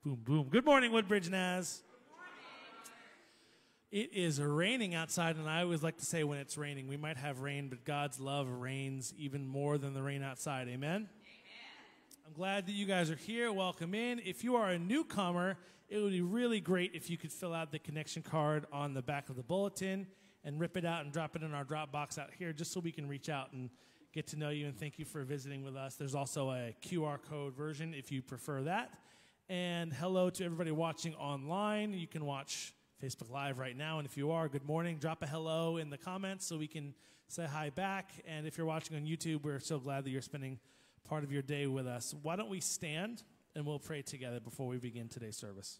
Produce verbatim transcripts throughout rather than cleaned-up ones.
Boom, boom. Good morning, Woodbridge Naz. It is raining outside, and I always like to say when it's raining, we might have rain, but God's love reigns even more than the rain outside. Amen? Amen. I'm glad that you guys are here. Welcome in. If you are a newcomer, it would be really great if you could fill out the connection card on the back of the bulletin and rip it out and drop it in our drop box out here just so we can reach out and get to know you, and thank you for visiting with us. There's also a Q R code version if you prefer that. And hello to everybody watching online. You can watch Facebook Live right now, and if you are, good morning. Drop a hello in the comments so we can say hi back. And if you're watching on YouTube, we're so glad that you're spending part of your day with us. Why don't we stand, and we'll pray together before we begin today's service.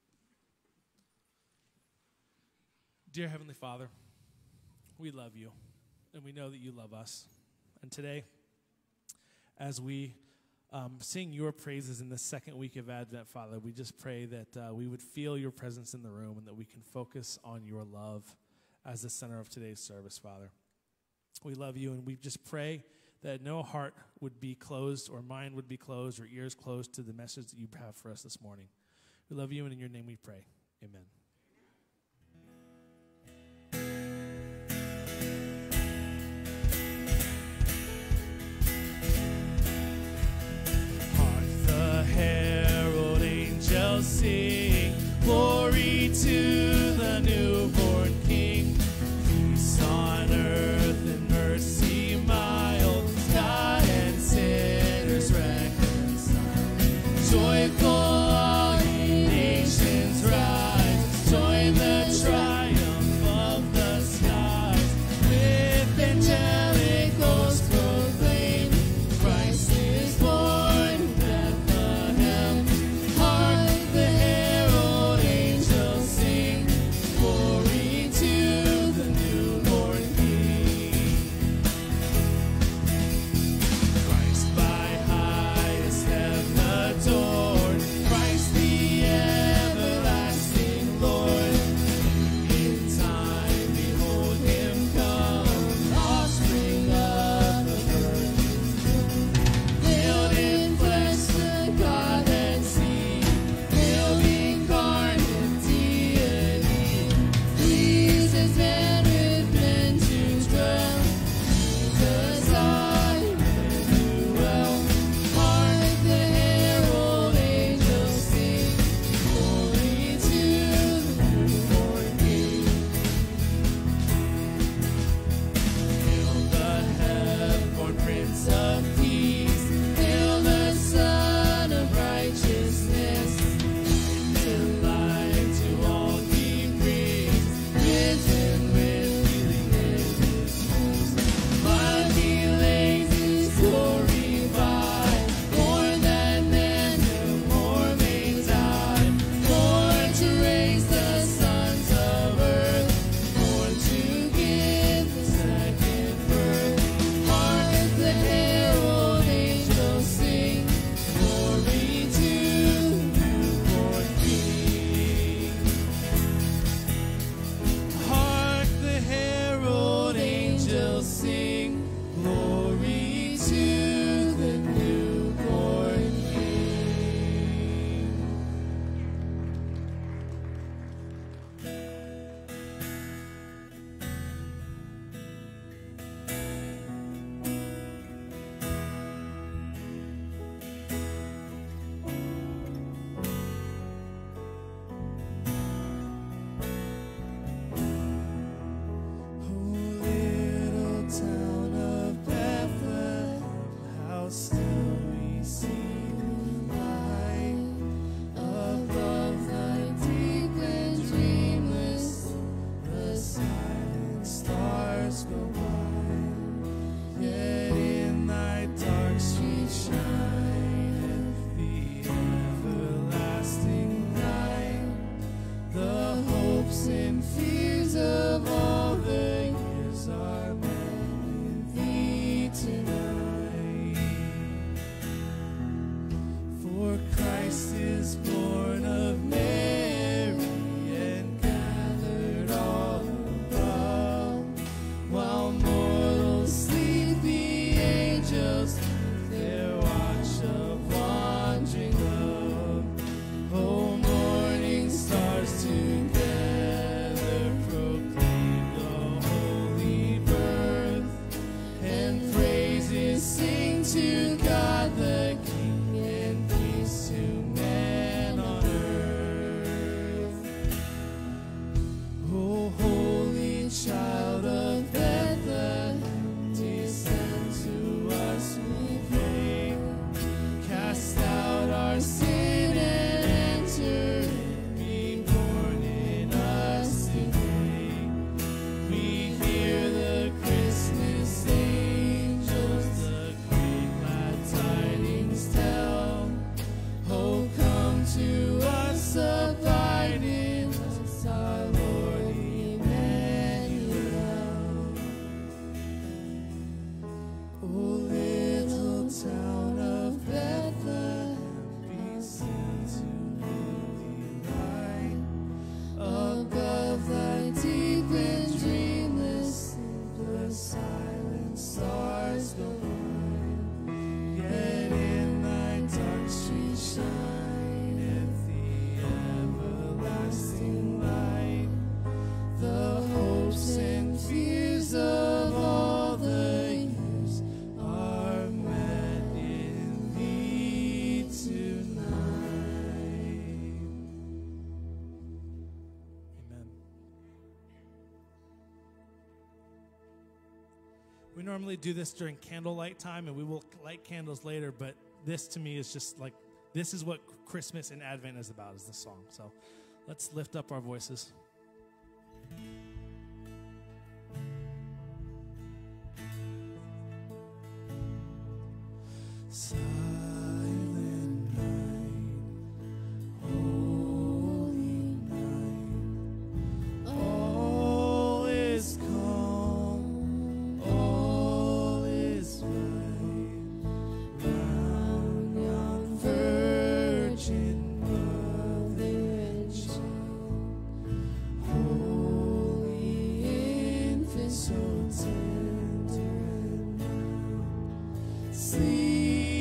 Dear Heavenly Father, we love you, and we know that you love us. And today, as we um, sing your praises in the second week of Advent, Father, we just pray that uh, we would feel your presence in the room and that we can focus on your love as the center of today's service, Father. We love you, and we just pray that no heart would be closed or mind would be closed or ears closed to the message that you have for us this morning. We love you, and in your name we pray. Amen. Herald angels sing, glory to the newborn King. Peace on earth and mercy mild, God and sinners reconciled. Joyful all ye nations rise, join the triumph of the skies. With angelic hosts proclaim, Christ is born. Oh We normally do this during candlelight time, and we will light candles later, but this to me is just like, this is what Christmas and Advent is about, is this song. So let's lift up our voices. Silent night, holy night, all is calm, all is right, round yon virgin mother and child, holy infant, so tender and mild, sleep.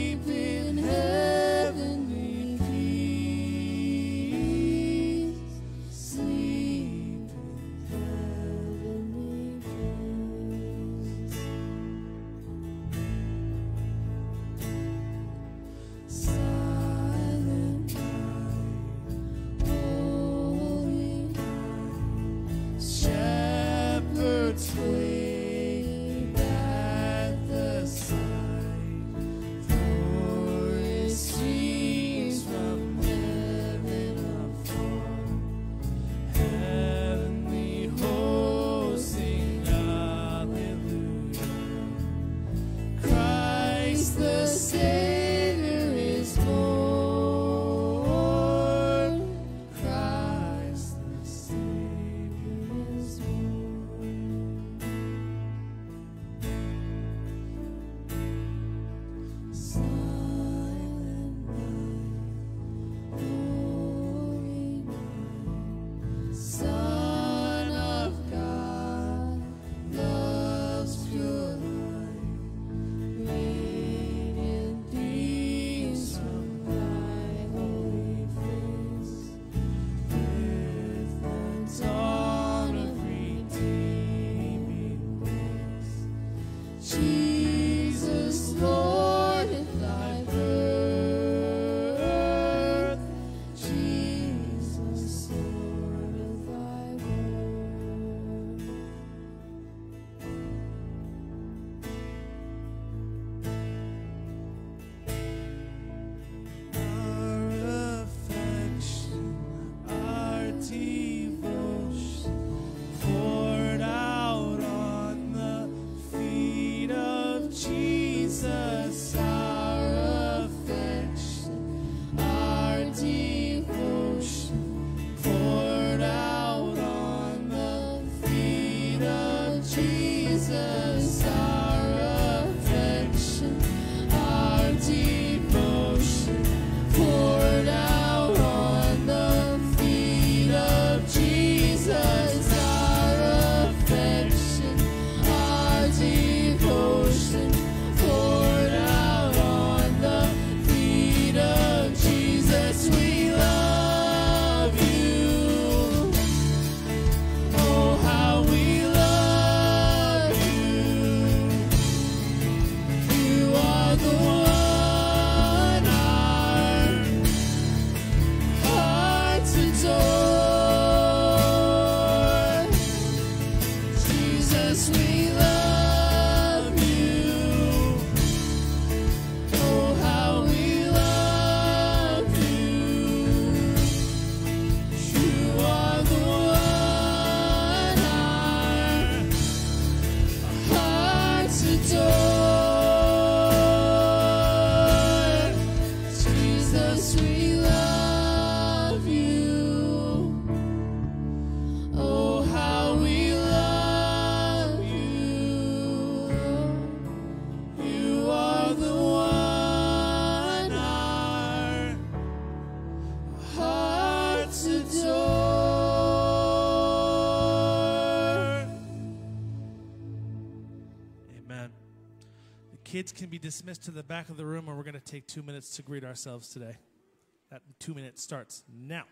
Kids can be dismissed to the back of the room, and we're going to take two minutes to greet ourselves today. That two minutes starts now.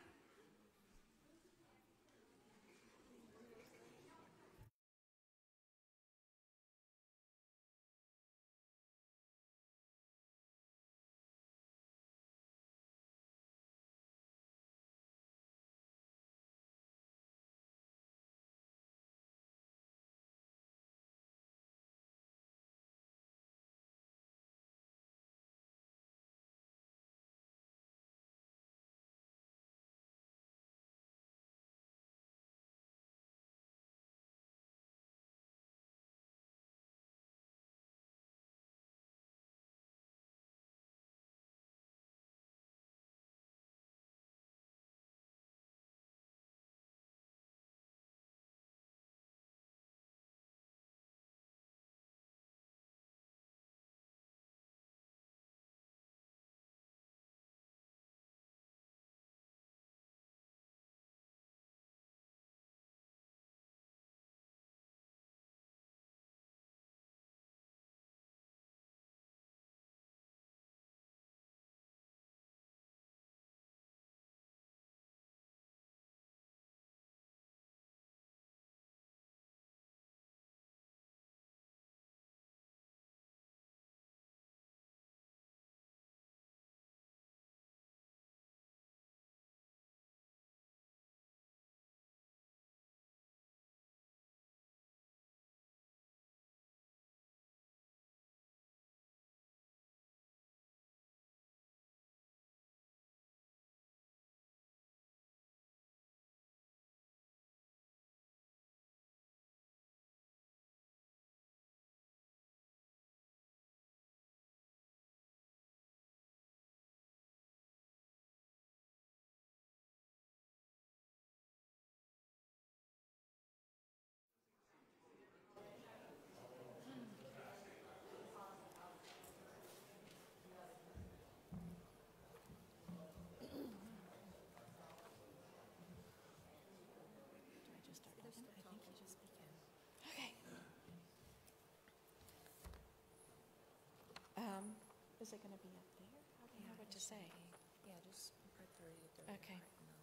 Is it going to be up there? I don't know what to say. Yeah, just put thirty to thirty. Okay.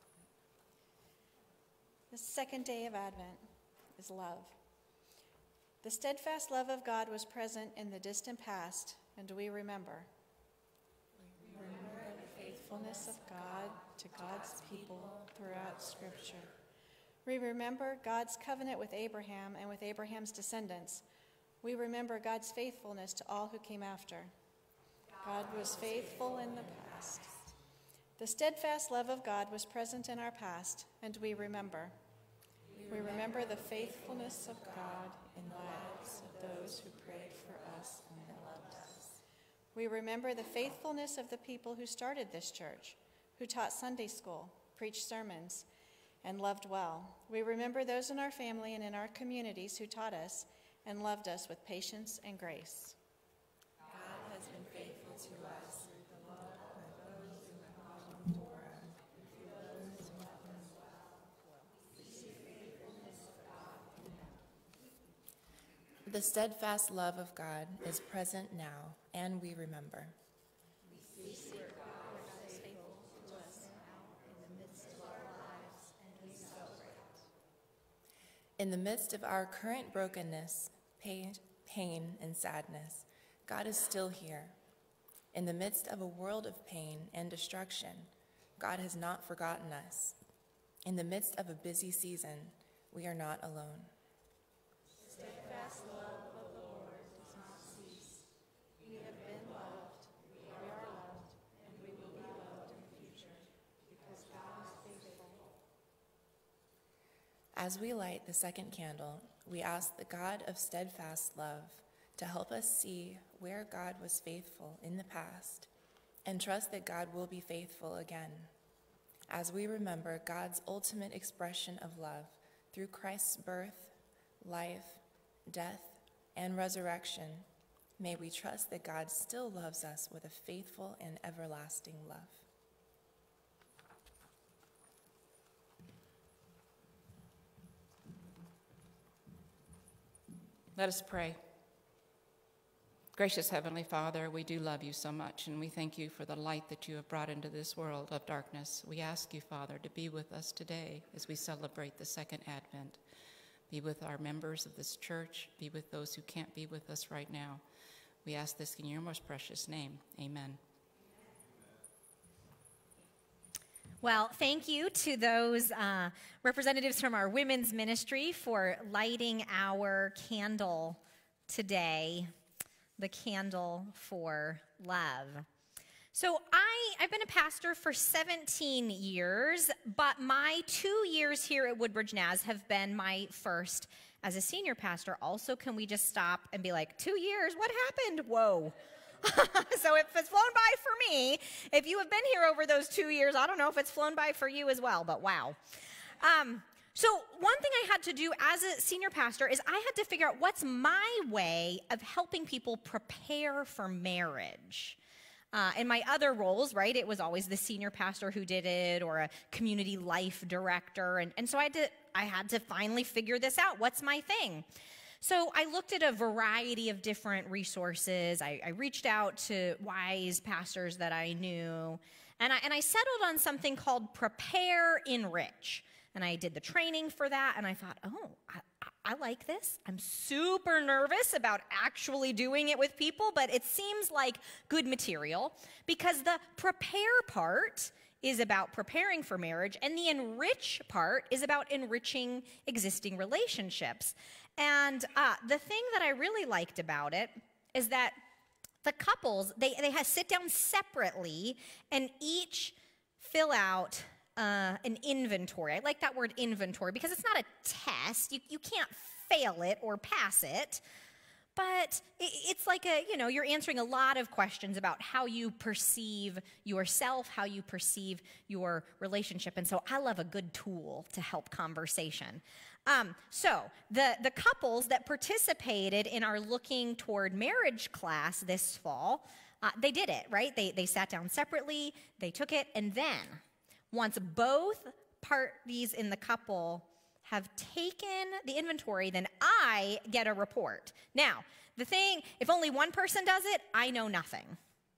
The second day of Advent is love. The steadfast love of God was present in the distant past, and we remember. We remember the faithfulness of God to God's people throughout Scripture. We remember God's covenant with Abraham and with Abraham's descendants. We remember God's faithfulness to all who came after. God was faithful in the past. The steadfast love of God was present in our past, and we remember. We remember the faithfulness of God in the lives of those who prayed for us and loved us. We remember the faithfulness of the people who started this church, who taught Sunday school, preached sermons, and loved well. We remember those in our family and in our communities who taught us and loved us with patience and grace. God has been faithful to us. The Lord of those who have gone before us, through those who have done well. We see faithfulness of God in them. The steadfast love of God is present now, and we remember. We see God is faithful to us now in the midst of our lives, and we celebrate. In the midst of our current brokenness, pain, pain, and sadness, God is still here. In the midst of a world of pain and destruction, God has not forgotten us. In the midst of a busy season, we are not alone. Steadfast love of the Lord does not cease. We have been loved, we are loved, and we will be loved in the future, because God is faithful. As we light the second candle, we ask the God of steadfast love to help us see where God was faithful in the past and trust that God will be faithful again. As we remember God's ultimate expression of love through Christ's birth, life, death, and resurrection, may we trust that God still loves us with a faithful and everlasting love. Let us pray. Gracious Heavenly Father, we do love you so much, and we thank you for the light that you have brought into this world of darkness. We ask you, Father, to be with us today as we celebrate the second Advent. Be with our members of this church. Be with those who can't be with us right now. We ask this in your most precious name. Amen. Well, thank you to those uh, representatives from our women's ministry for lighting our candle today, the candle for love. So I, I've been a pastor for seventeen years, but my two years here at Woodbridge Naz have been my first as a senior pastor. Also, can we just stop and be like, two years, what happened? Whoa. So if it's flown by for me, if you have been here over those two years, I don't know if it's flown by for you as well, but wow. Um, so one thing I had to do as a senior pastor is I had to figure out what's my way of helping people prepare for marriage. Uh, in my other roles, right, it was always the senior pastor who did it or a community life director. And, and so I had, to, I had to finally figure this out. What's my thing? So I looked at a variety of different resources. I, I reached out to wise pastors that I knew, and I, and I settled on something called Prepare Enrich. And I did the training for that, and I thought, oh, I, I like this. I'm super nervous about actually doing it with people, but it seems like good material because the prepare part is about preparing for marriage, and the enrich part is about enriching existing relationships. And uh, the thing that I really liked about it is that the couples, they, they have sit down separately and each fill out uh, an inventory. I like that word inventory because it's not a test. You, you can't fail it or pass it. But it, it's like a, you know, you're answering a lot of questions about how you perceive yourself, how you perceive your relationship. And so I love a good tool to help conversation. Um, so the, the couples that participated in our Looking Toward Marriage class this fall, uh, they did it, right? They, they sat down separately, they took it, and then once both parties in the couple have taken the inventory, then I get a report. Now, the thing, if only one person does it, I know nothing.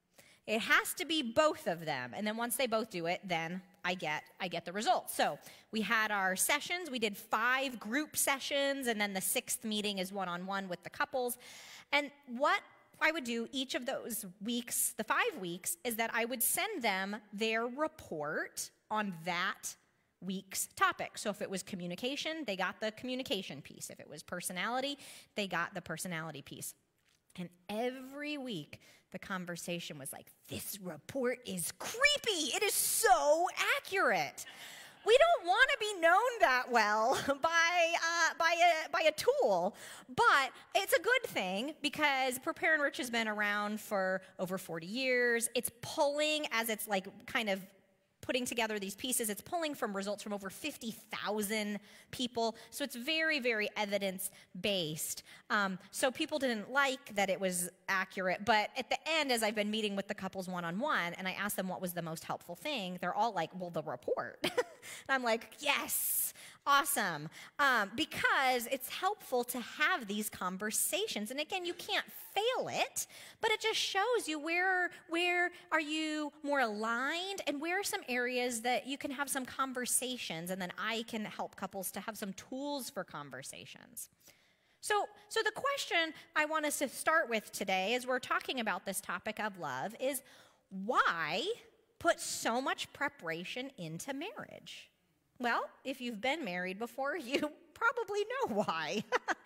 It has to be both of them. And then once they both do it, then I get I get the results. So we had our sessions. We did five group sessions, and then the sixth meeting is one-on-one with the couples. And what I would do each of those weeks, the five weeks, is that I would send them their report on that week's topic. So if it was communication, they got the communication piece. If it was personality, they got the personality piece. And every week, the conversation was like, this report is creepy. It is so accurate. We don't want to be known that well by, uh, by, a, by a tool, but it's a good thing because Prepare and Rich has been around for over forty years. It's pulling as it's like kind of putting together these pieces. It's pulling from results from over fifty thousand people. So it's very, very evidence-based. Um, so people didn't like that it was accurate. But at the end, as I've been meeting with the couples one-on-one, and I asked them what was the most helpful thing, they're all like, well, the report. And I'm like, yes, awesome. Um, because it's helpful to have these conversations. And again, you can't fail it, but it just shows you where, where are you more aligned and where are some areas that you can have some conversations, and then I can help couples to have some tools for conversations. So, so the question I want us to start with today as we're talking about this topic of love is, why put so much preparation into marriage? Well, if you've been married before, you probably know why.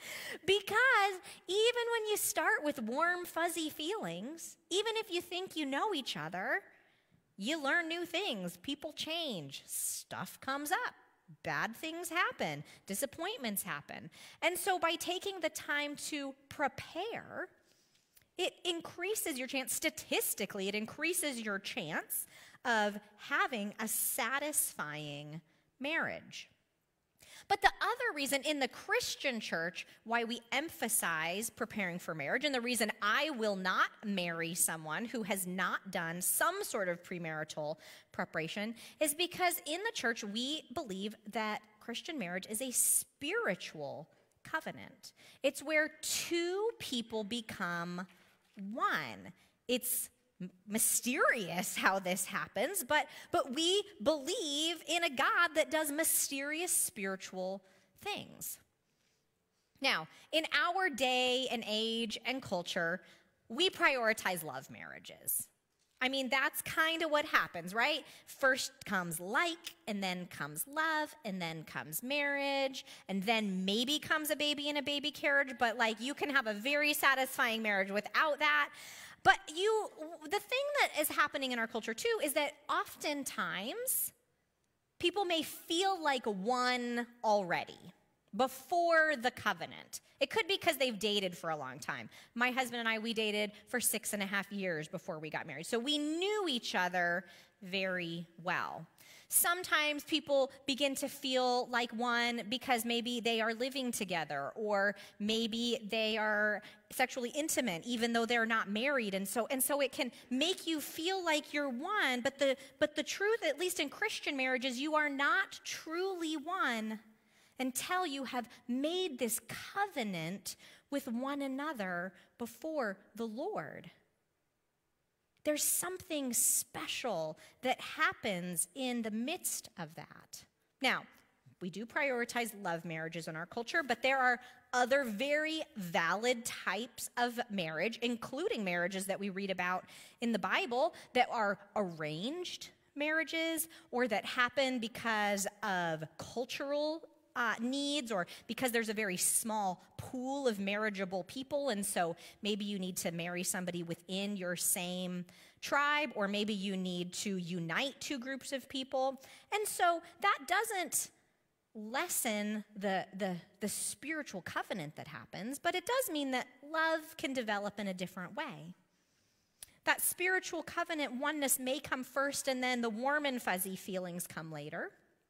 Because even when you start with warm, fuzzy feelings, even if you think you know each other, you learn new things. People change. Stuff comes up. Bad things happen. Disappointments happen. And so by taking the time to prepare, it increases your chance, statistically, it increases your chance of having a satisfying marriage. But the other reason in the Christian church why we emphasize preparing for marriage, and the reason I will not marry someone who has not done some sort of premarital preparation, is because in the church we believe that Christian marriage is a spiritual covenant. It's where two people become one. It's mysterious how this happens, but, but we believe in a God that does mysterious spiritual things. Now, in our day and age and culture, we prioritize love marriages. I mean, that's kind of what happens, right? First comes like, and then comes love, and then comes marriage, and then maybe comes a baby in a baby carriage, but like you can have a very satisfying marriage without that. But you, the thing that is happening in our culture too is that oftentimes people may feel like one already before the covenant. It could be because they've dated for a long time. My husband and I, we dated for six and a half years before we got married. So we knew each other very well. Sometimes people begin to feel like one because maybe they are living together, or maybe they are sexually intimate even though they're not married. And so and so it can make you feel like you're one, but the but the truth, at least in Christian marriages, you are not truly one until you have made this covenant with one another before the Lord. There's something special that happens in the midst of that. Now, we do prioritize love marriages in our culture, but there are other very valid types of marriage, including marriages that we read about in the Bible that are arranged marriages, or that happen because of cultural Uh, needs, or because there's a very small pool of marriageable people, and so maybe you need to marry somebody within your same tribe, or maybe you need to unite two groups of people. And so that doesn't lessen the, the, the spiritual covenant that happens, but it does mean that love can develop in a different way. That spiritual covenant oneness may come first, and then the warm and fuzzy feelings come later.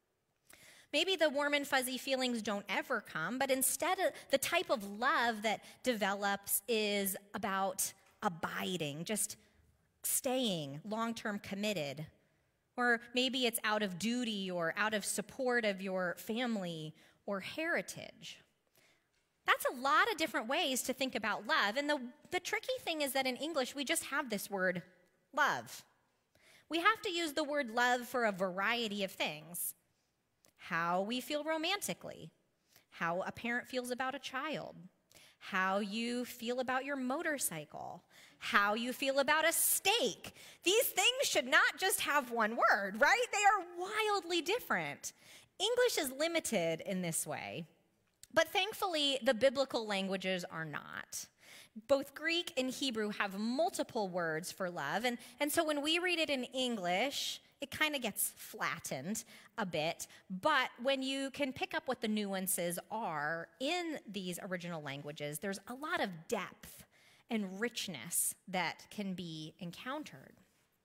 Maybe the warm and fuzzy feelings don't ever come, but instead of the type of love that develops is about abiding, just staying, long-term committed. Or maybe it's out of duty or out of support of your family or heritage. That's a lot of different ways to think about love. And the, the tricky thing is that in English, we just have this word love. We have to use the word love for a variety of things. How we feel romantically, how a parent feels about a child, how you feel about your motorcycle, how you feel about a steak. These things should not just have one word, right? They are wildly different. English is limited in this way, but thankfully the biblical languages are not. Both Greek and Hebrew have multiple words for love, and, and so when we read it in English, it kind of gets flattened a bit, but when you can pick up what the nuances are in these original languages, there's a lot of depth and richness that can be encountered.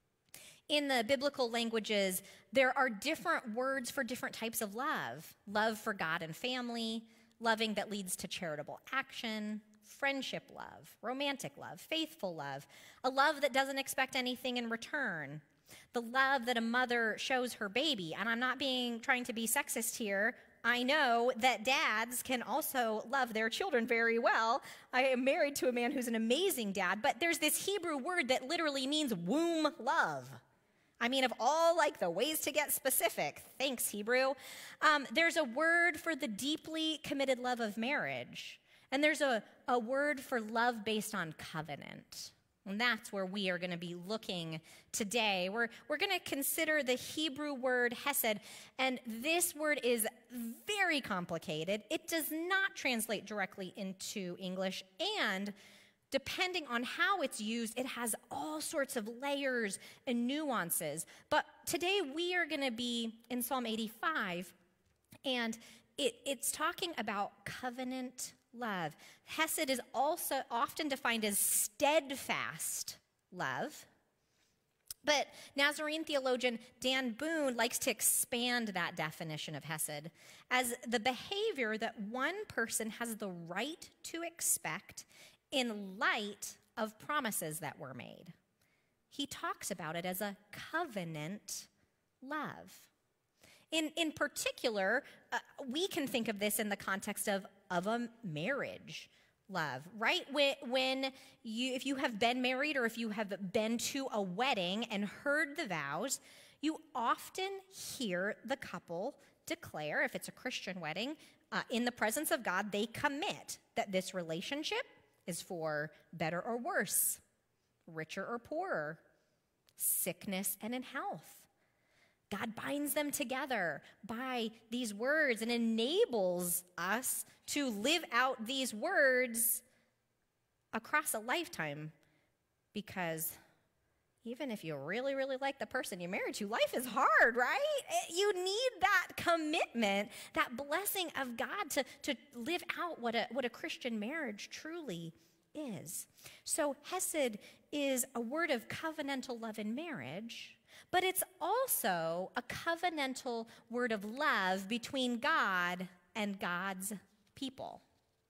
In the biblical languages, there are different words for different types of love. Love for God and family, loving that leads to charitable action, friendship love, romantic love, faithful love, a love that doesn't expect anything in return, the love that a mother shows her baby. And I'm not being trying to be sexist here. I know that dads can also love their children very well. I am married to a man who's an amazing dad, but there's this Hebrew word that literally means womb love. I mean, of all like the ways to get specific, thanks Hebrew, um, there's a word for the deeply committed love of marriage. And there's a, a word for love based on covenant. And that's where we are going to be looking today. We're, we're going to consider the Hebrew word hesed. And this word is very complicated. It does not translate directly into English. And depending on how it's used, it has all sorts of layers and nuances. But today we are going to be in Psalm eighty-five. And it, it's talking about covenant love. Hesed is also often defined as steadfast love. But Nazarene theologian Dan Boone likes to expand that definition of hesed as the behavior that one person has the right to expect in light of promises that were made. He talks about it as a covenant love. In, in particular, uh, we can think of this in the context of, of a marriage love, right? When, when you, if you have been married or if you have been to a wedding and heard the vows, you often hear the couple declare, if it's a Christian wedding, uh, in the presence of God, they commit that this relationship is for better or worse, richer or poorer, sickness and in health. God binds them together by these words and enables us to live out these words across a lifetime, because even if you really, really like the person you're married to, life is hard, right? You need that commitment, that blessing of God to, to live out what a, what a Christian marriage truly is. So hesed is a word of covenantal love in marriage, but it's also a covenantal word of love between God and God's people.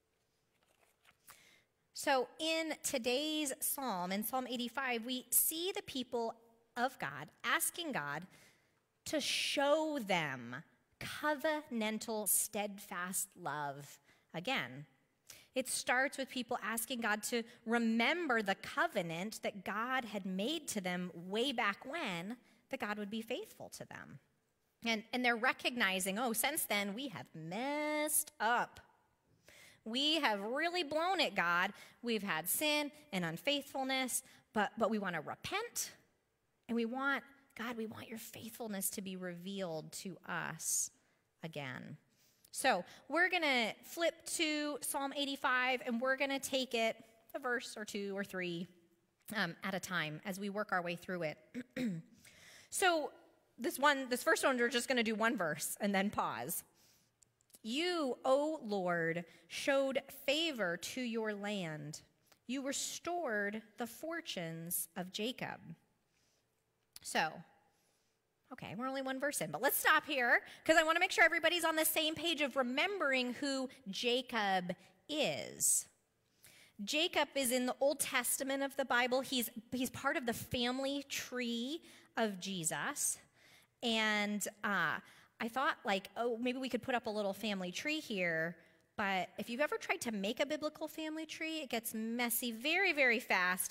So in today's psalm, in Psalm eighty-five, we see the people of God asking God to show them covenantal, steadfast love again. It starts with people asking God to remember the covenant that God had made to them way back when, that God would be faithful to them. And, and they're recognizing, oh, since then we have messed up. We have really blown it, God. We've had sin and unfaithfulness, but, but we want to repent. And we want, God, we want your faithfulness to be revealed to us again. So we're going to flip to Psalm eighty-five, and we're going to take it a verse or two or three um, at a time as we work our way through it. So this one, this first one, we're just going to do one verse and then pause. You, O Lord, showed favor to your land. You restored the fortunes of Jacob. So, okay, we're only one verse in, but let's stop here because I want to make sure everybody's on the same page of remembering who Jacob is. Jacob is in the Old Testament of the Bible. He's, he's part of the family tree of Jesus. And uh, I thought, like, oh, maybe we could put up a little family tree here. But if you've ever tried to make a biblical family tree, it gets messy very, very fast.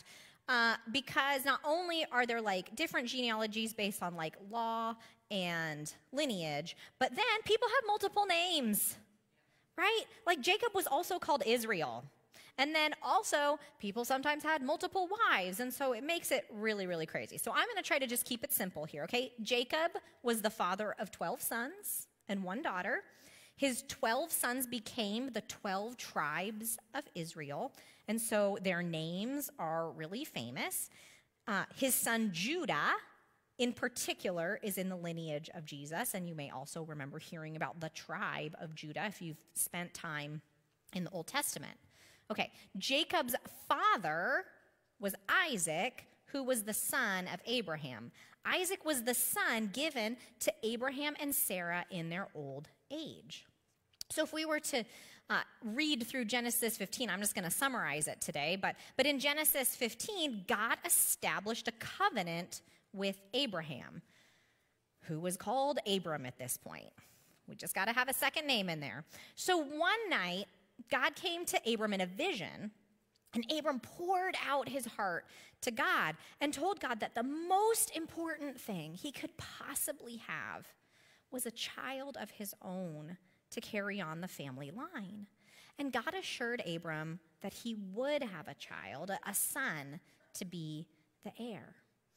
uh, because not only are there like different genealogies based on like law and lineage, but then people have multiple names, right? Like Jacob was also called Israel. And then also, people sometimes had multiple wives, and so it makes it really, really crazy. So I'm going to try to just keep it simple here, okay? Jacob was the father of twelve sons and one daughter. His twelve sons became the twelve tribes of Israel, and so their names are really famous. Uh, his son Judah, in particular, is in the lineage of Jesus, and you may also remember hearing about the tribe of Judah if you've spent time in the Old Testament. Okay, Jacob's father was Isaac, who was the son of Abraham. Isaac was the son given to Abraham and Sarah in their old age. So if we were to uh, read through Genesis fifteen, I'm just going to summarize it today, but, but in Genesis fifteen, God established a covenant with Abraham, who was called Abram at this point. We just got to have a second name in there. So one night, God came to Abram in a vision, and Abram poured out his heart to God and told God that the most important thing he could possibly have was a child of his own to carry on the family line. And God assured Abram that he would have a child, a son, to be the heir.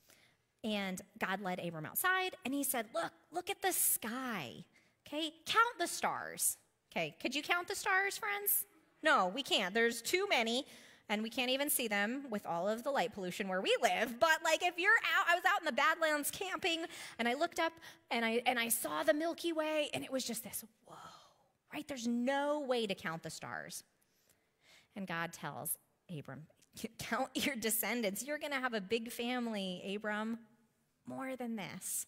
And God led Abram outside, and he said, look, look at the sky, okay? Count the stars. Okay, could you count the stars, friends? No, we can't. There's too many, and we can't even see them with all of the light pollution where we live. But like if you're out, I was out in the Badlands camping, and I looked up, and I and I saw the Milky Way, and it was just this, whoa, right? There's no way to count the stars. And God tells Abram, count your descendants. You're going to have a big family, Abram, more than this.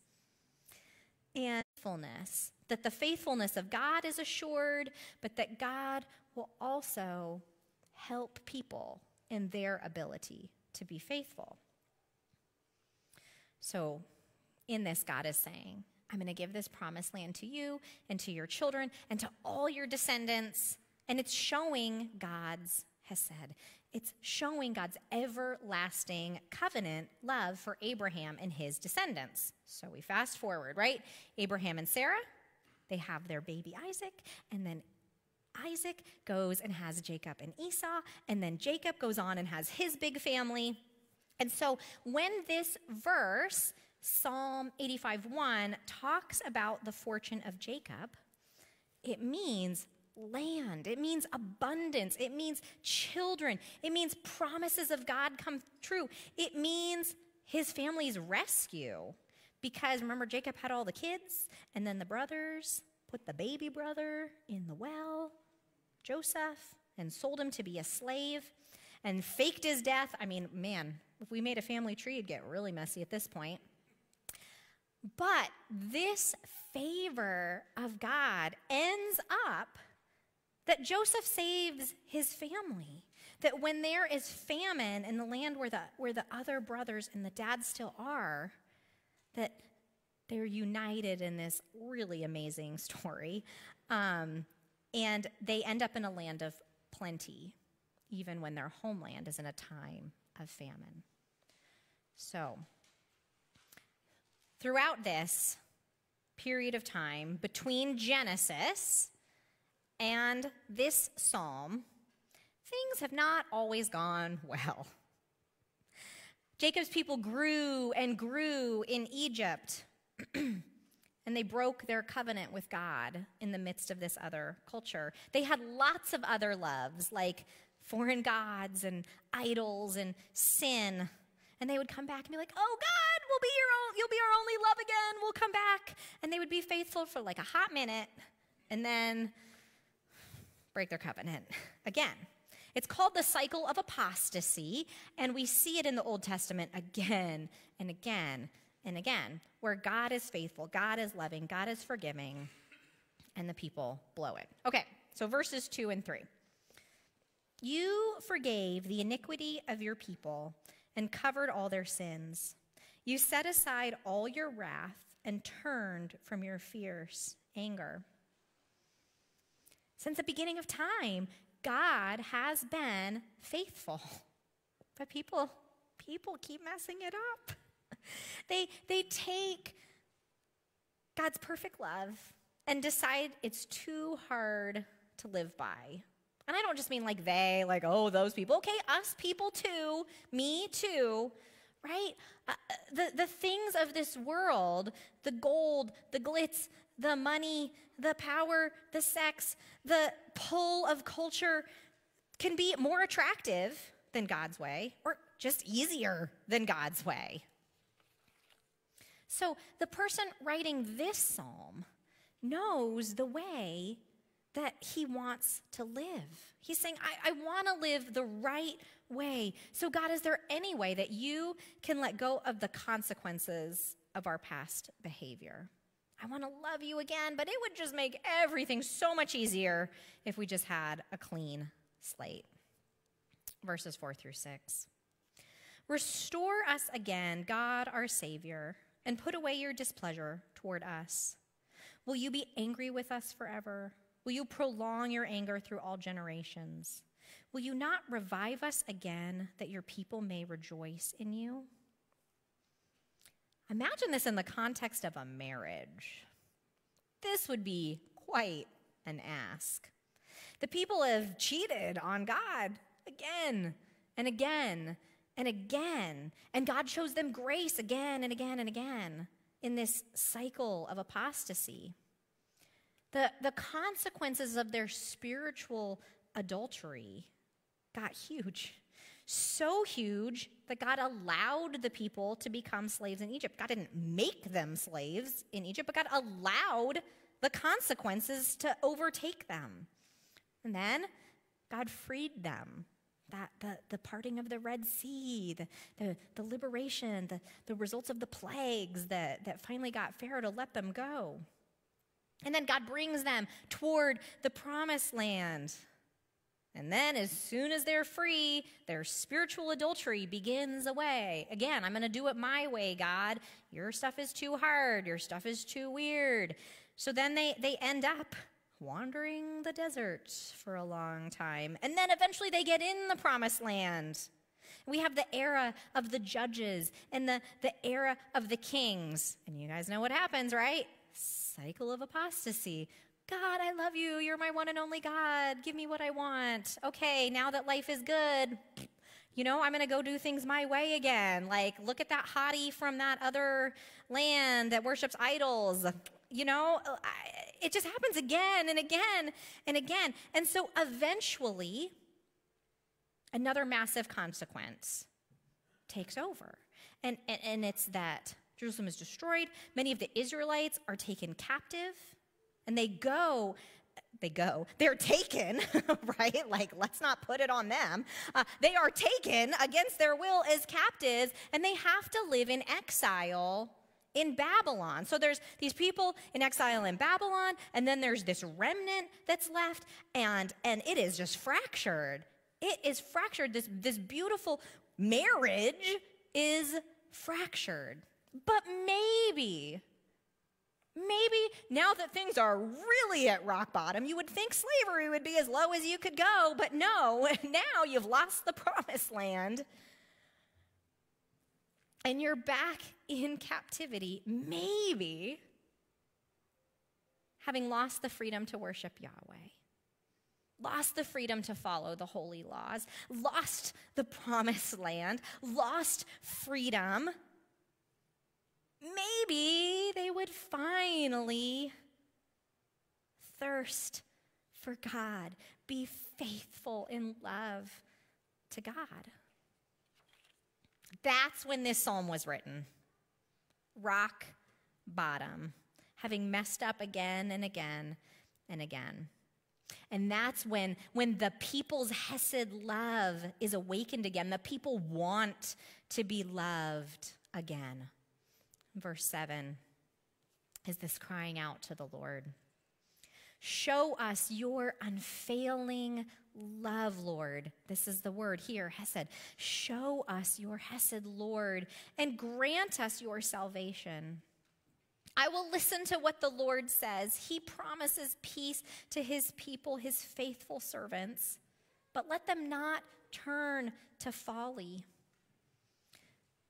And faithfulness, that the faithfulness of God is assured, but that God will also help people in their ability to be faithful. So in this, God is saying, I'm going to give this promised land to you and to your children and to all your descendants. And it's showing God's hesed. It's showing God's everlasting covenant love for Abraham and his descendants. So we fast forward, right? Abraham and Sarah, they have their baby Isaac, and then Isaac goes and has Jacob and Esau, and then Jacob goes on and has his big family. And so when this verse, Psalm eighty-five one, talks about the fortune of Jacob, it means land. It means abundance. It means children. It means promises of God come true. It means his family's rescue. Because remember, Jacob had all the kids, and then the brothers put the baby brother in the well, Joseph, and sold him to be a slave and faked his death. I mean, man, if we made a family tree, it'd get really messy at this point. But this favor of God ends up that Joseph saves his family. That when there is famine in the land where the, where the other brothers and the dad still are, that they're united in this really amazing story. Um, and they end up in a land of plenty, even when their homeland is in a time of famine. So, throughout this period of time between Genesis and this psalm, things have not always gone well. Jacob's people grew and grew in Egypt, and they broke their covenant with God in the midst of this other culture. They had lots of other loves, like foreign gods and idols and sin, and they would come back and be like, oh, God, we'll be your own, you'll be our only love again, we'll come back. And they would be faithful for like a hot minute, and then break their covenant again. It's called the cycle of apostasy, and we see it in the Old Testament again and again and again, where God is faithful, God is loving, God is forgiving, and the people blow it. Okay, so verses two and three. You forgave the iniquity of your people and covered all their sins. You set aside all your wrath and turned from your fierce anger. Since the beginning of time, God has been faithful. But people, people keep messing it up. They, they take God's perfect love and decide it's too hard to live by. And I don't just mean like they, like, oh, those people. Okay, us people too, me too, right? Uh, the, the things of this world, the gold, the glitz, the money, the power, the sex, the pull of culture can be more attractive than God's way, or just easier than God's way. So the person writing this psalm knows the way that he wants to live. He's saying, I, I want to live the right way. So God, is there any way that you can let go of the consequences of our past behavior? I want to love you again, but it would just make everything so much easier if we just had a clean slate. Verses four through six. Restore us again, God our Savior, and put away your displeasure toward us. Will you be angry with us forever? Will you prolong your anger through all generations? Will you not revive us again, that your people may rejoice in you? Imagine this in the context of a marriage. This would be quite an ask. The people have cheated on God again and again and again, and God shows them grace again and again and again in this cycle of apostasy. The, the consequences of their spiritual adultery got huge. So huge that God allowed the people to become slaves in Egypt. God didn't make them slaves in Egypt, but God allowed the consequences to overtake them. And then God freed them. That the, the parting of the Red Sea, the, the, the liberation, the, the results of the plagues that, that finally got Pharaoh to let them go. And then God brings them toward the promised land. And then as soon as they're free, their spiritual adultery begins away. Again, I'm going to do it my way, God. Your stuff is too hard. Your stuff is too weird. So then they, they end up wandering the desert for a long time. And then eventually they get in the promised land. We have the era of the judges and the, the era of the kings. And you guys know what happens, right? Cycle of apostasy. God, I love you. You're my one and only God. Give me what I want. Okay, now that life is good, you know, I'm going to go do things my way again. Like, look at that hottie from that other land that worships idols. You know, I, it just happens again and again and again. And so eventually, another massive consequence takes over. And, and, and it's that Jerusalem is destroyed. Many of the Israelites are taken captive. And they go, they go, they're taken, right? Like, let's not put it on them. Uh, they are taken against their will as captives, and they have to live in exile in Babylon. So there's these people in exile in Babylon, and then there's this remnant that's left, and, and it is just fractured. It is fractured. This, this beautiful marriage is fractured. But maybe... Maybe now that things are really at rock bottom, you would think slavery would be as low as you could go, but no, now you've lost the promised land. And you're back in captivity, maybe having lost the freedom to worship Yahweh, lost the freedom to follow the holy laws, lost the promised land, lost freedom. Maybe they would finally thirst for God, be faithful in love to God. That's when this psalm was written. Rock bottom, having messed up again and again and again. And that's when, when the people's hesed love is awakened again. The people want to be loved again. Verse seven is this crying out to the Lord. Show us your unfailing love, Lord. This is the word here, hesed. Show us your hesed, Lord, and grant us your salvation. I will listen to what the Lord says. He promises peace to his people, his faithful servants, but let them not turn to folly.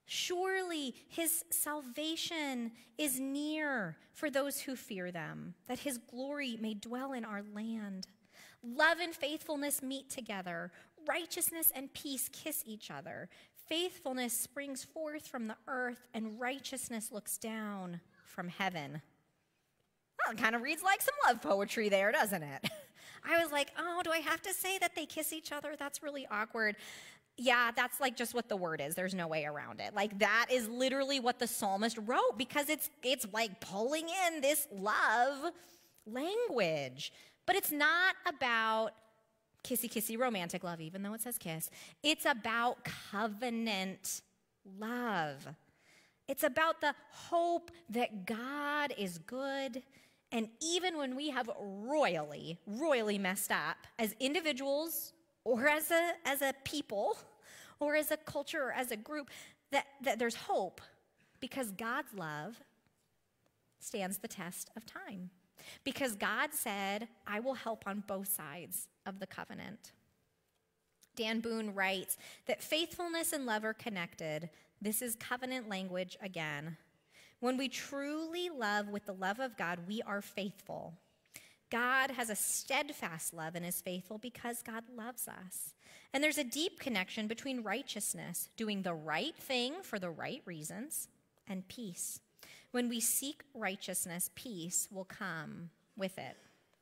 Surely his salvation is near for those who fear them, that his glory may dwell in our land. Love and faithfulness meet together. Righteousness and peace kiss each other. Faithfulness springs forth from the earth, and righteousness looks down from heaven. Well, it kind of reads like some love poetry there, doesn't it? I was like, oh, do I have to say that they kiss each other? That's really awkward. Yeah, that's like just what the word is. There's no way around it. Like that is literally what the psalmist wrote, because it's it's like pulling in this love language. But it's not about kissy-kissy romantic love, even though it says kiss. It's about covenant love. It's about the hope that God is good. And even when we have royally, royally messed up as individuals or as a, as a people or as a culture or as a group, that, that there's hope, because God's love stands the test of time. Because God said, I will help on both sides of the covenant. Dan Boone writes that faithfulness and love are connected. This is covenant language again. When we truly love with the love of God, we are faithful. God has a steadfast love and is faithful because God loves us. And there's a deep connection between righteousness, doing the right thing for the right reasons, and peace. When we seek righteousness, peace will come with it.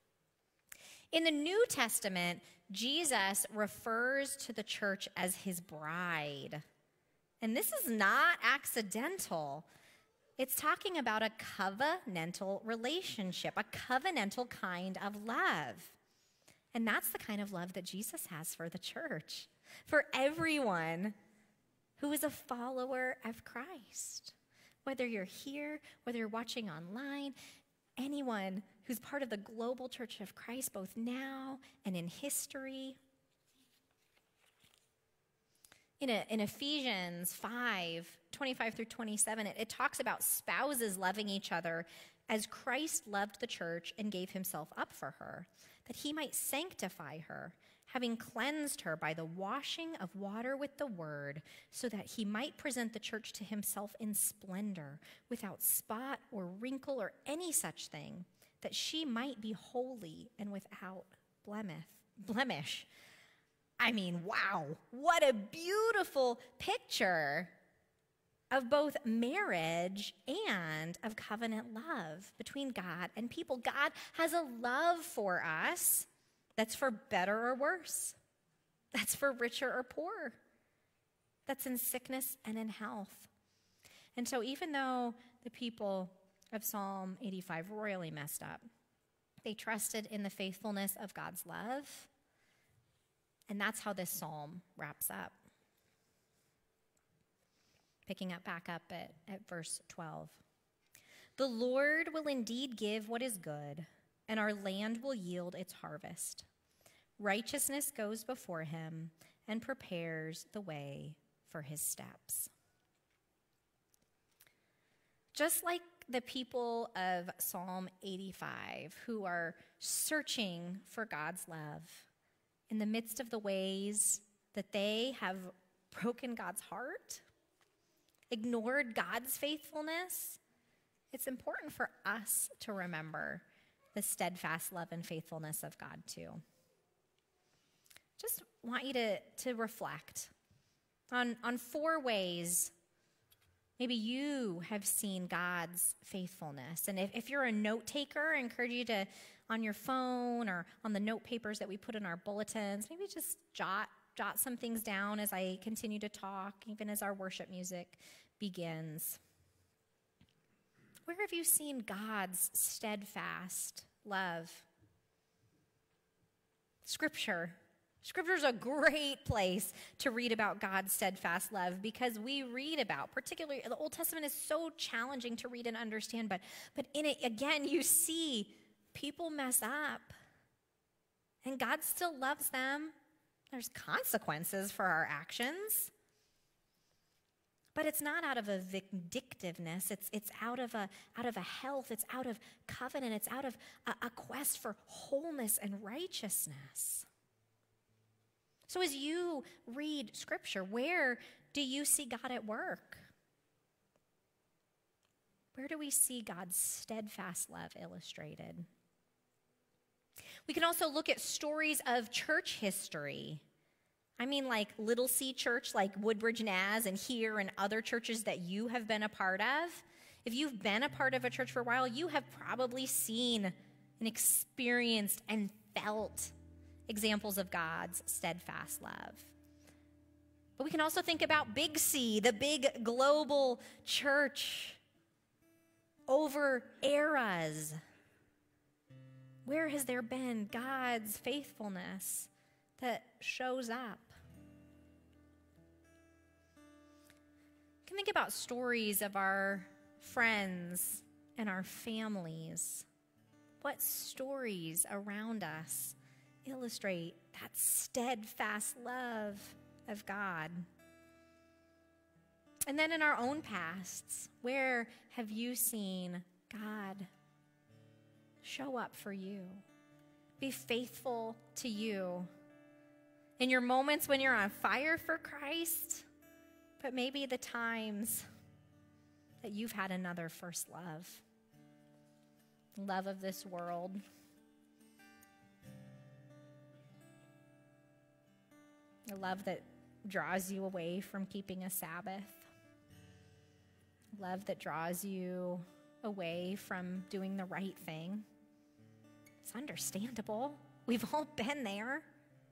In the New Testament, Jesus refers to the church as his bride. And this is not accidental. It's talking about a covenantal relationship, a covenantal kind of love. And that's the kind of love that Jesus has for the church, for everyone who is a follower of Christ. Whether you're here, whether you're watching online, anyone who's part of the global church of Christ, both now and in history. In, a, in Ephesians five, twenty-five through twenty-seven, it, it talks about spouses loving each other as Christ loved the church and gave himself up for her, that he might sanctify her, having cleansed her by the washing of water with the word, so that he might present the church to himself in splendor, without spot or wrinkle or any such thing, that she might be holy and without blemish. I mean, wow, what a beautiful picture of both marriage and of covenant love between God and people. God has a love for us that's for better or worse, that's for richer or poorer, that's in sickness and in health. And so even though the people of Psalm eighty-five royally messed up, they trusted in the faithfulness of God's love. And that's how this psalm wraps up. Picking up back up at, at verse twelve. The Lord will indeed give what is good, and our land will yield its harvest. Righteousness goes before him and prepares the way for his steps. Just like the people of Psalm eighty-five, who are searching for God's love in the midst of the ways that they have broken God's heart, ignored God's faithfulness, it's important for us to remember the steadfast love and faithfulness of God too. Just want you to, to reflect on, on four ways maybe you have seen God's faithfulness. And if, if you're a note taker, I encourage you to, on your phone or on the note papers that we put in our bulletins, maybe just jot, jot some things down as I continue to talk, even as our worship music begins. Where have you seen God's steadfast love? Scripture. Scripture is a great place to read about God's steadfast love, because we read about, particularly the Old Testament is so challenging to read and understand, but, but in it, again, you see people mess up, and God still loves them. There's consequences for our actions. But it's not out of a vindictiveness. It's, it's out of a, out of a health. It's out of covenant. It's out of a, a quest for wholeness and righteousness. So as you read Scripture, where do you see God at work? Where do we see God's steadfast love illustrated? We can also look at stories of church history. I mean, like Little C Church, like Woodbridge Naz and here and other churches that you have been a part of. If you've been a part of a church for a while, you have probably seen and experienced and felt examples of God's steadfast love. But we can also think about Big C, the big global church over eras. Where has there been God's faithfulness that shows up? You can think about stories of our friends and our families. What stories around us illustrate that steadfast love of God? And then in our own pasts, where have you seen God show up for you, be faithful to you? In your moments when you're on fire for Christ, but maybe the times that you've had another first love, love of this world. A love that draws you away from keeping a Sabbath. Love that draws you away from doing the right thing. It's understandable. We've all been there.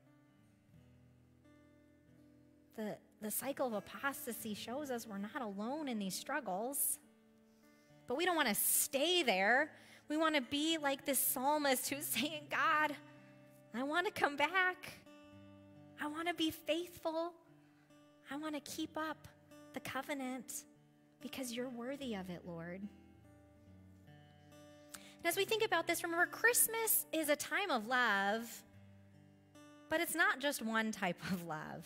The, the cycle of apostasy shows us we're not alone in these struggles. But we don't want to stay there. We want to be like this psalmist who's saying, God, I want to come back. I want to be faithful. I want to keep up the covenant because you're worthy of it, Lord. And as we think about this, remember, Christmas is a time of love, but it's not just one type of love.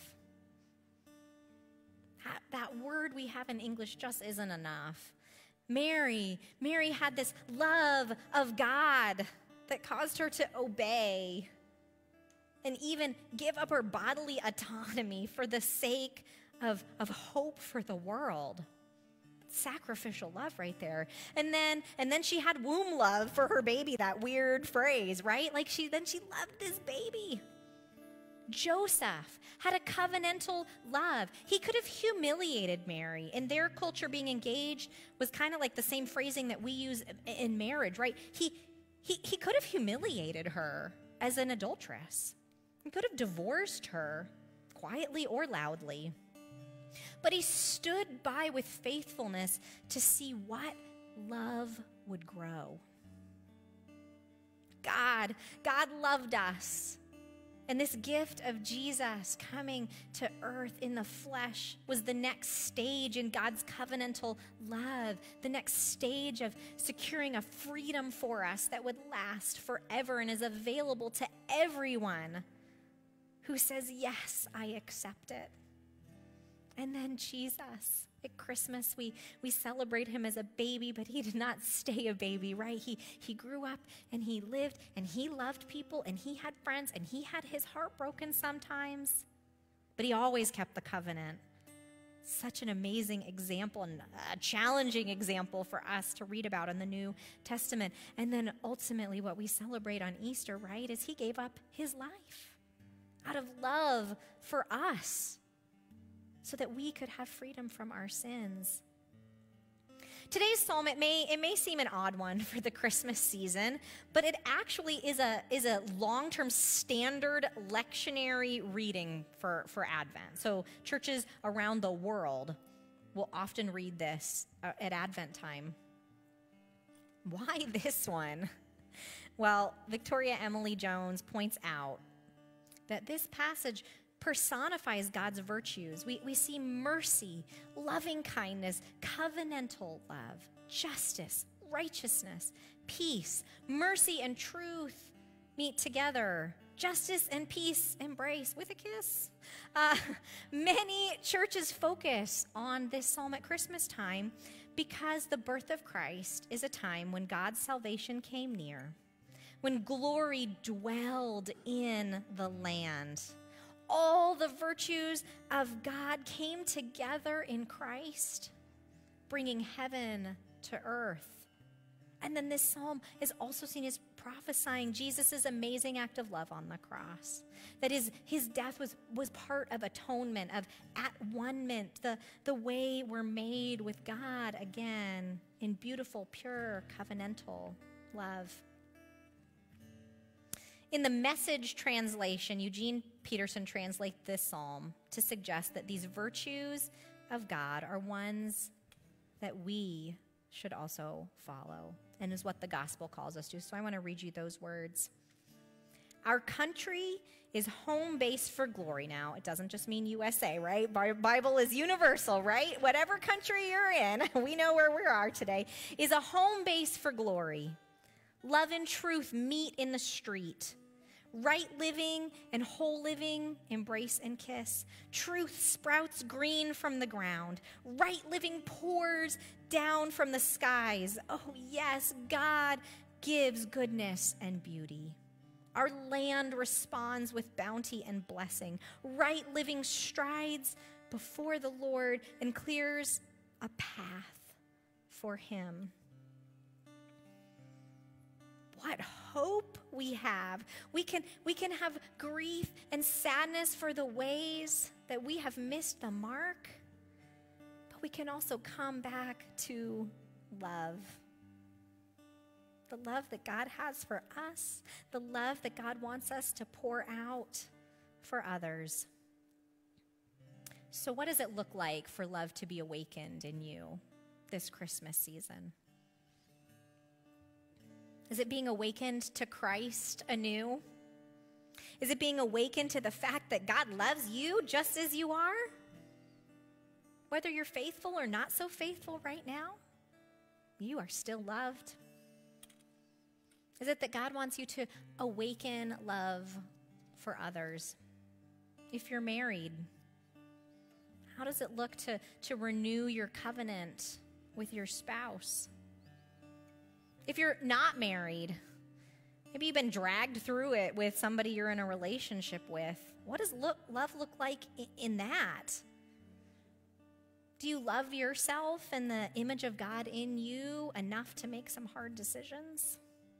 That, that word we have in English just isn't enough. Mary, Mary had this love of God that caused her to obey and even give up her bodily autonomy for the sake of, of hope for the world. Sacrificial love right there. And then and then she had womb love for her baby, that weird phrase, right? Like she then she loved this baby. Joseph had a covenantal love. He could have humiliated Mary. In their culture, being engaged was kind of like the same phrasing that we use in marriage, right? He he he could have humiliated her as an adulteress. He could have divorced her quietly or loudly. But he stood by with faithfulness to see what love would grow. God, God loved us. And this gift of Jesus coming to earth in the flesh was the next stage in God's covenantal love, the next stage of securing a freedom for us that would last forever and is available to everyone who says, yes, I accept it. And then Jesus, at Christmas, we, we celebrate him as a baby, but he did not stay a baby, right? He, he grew up and he lived and he loved people and he had friends and he had his heart broken sometimes, but he always kept the covenant. Such an amazing example and a challenging example for us to read about in the New Testament. And then ultimately what we celebrate on Easter, right, is he gave up his life out of love for us, so that we could have freedom from our sins. Today's psalm, it may, it may seem an odd one for the Christmas season, but it actually is a, is a long-term standard lectionary reading for, for Advent. So churches around the world will often read this uh, at Advent time. Why this one? Well, Victoria Emily Jones points out that this passage personifies God's virtues. We, we see mercy, loving kindness, covenantal love, justice, righteousness, peace, mercy, and truth meet together. Justice and peace embrace with a kiss. Uh, many churches focus on this psalm at Christmas time because the birth of Christ is a time when God's salvation came near, when glory dwelled in the land. All the virtues of God came together in Christ, bringing heaven to earth. And then this psalm is also seen as prophesying Jesus' amazing act of love on the cross. That his, his death was, was part of atonement, of at-one-ment, the, the way we're made with God again in beautiful, pure, covenantal love. In the Message translation, Eugene Peterson translates this psalm to suggest that these virtues of God are ones that we should also follow, and is what the gospel calls us to. So I want to read you those words. Our country is home base for glory. Now, it doesn't just mean U S A, right? Bible is universal, right? Whatever country you're in, we know where we are today, is a home base for glory. Love and truth meet in the street. Right living and whole living embrace and kiss. Truth sprouts green from the ground. Right living pours down from the skies. Oh yes, God gives goodness and beauty. Our land responds with bounty and blessing. Right living strides before the Lord and clears a path for him. What hope we have. We can, we can have grief and sadness for the ways that we have missed the mark, but we can also come back to love. The love that God has for us, the love that God wants us to pour out for others. So what does it look like for love to be awakened in you this Christmas season? Is it being awakened to Christ anew? Is it being awakened to the fact that God loves you just as you are? Whether you're faithful or not so faithful right now, you are still loved. Is it that God wants you to awaken love for others? If you're married, how does it look to, to renew your covenant with your spouse? If you're not married, maybe you've been dragged through it with somebody you're in a relationship with. What does look, love look like in, in that? Do you love yourself and the image of God in you enough to make some hard decisions?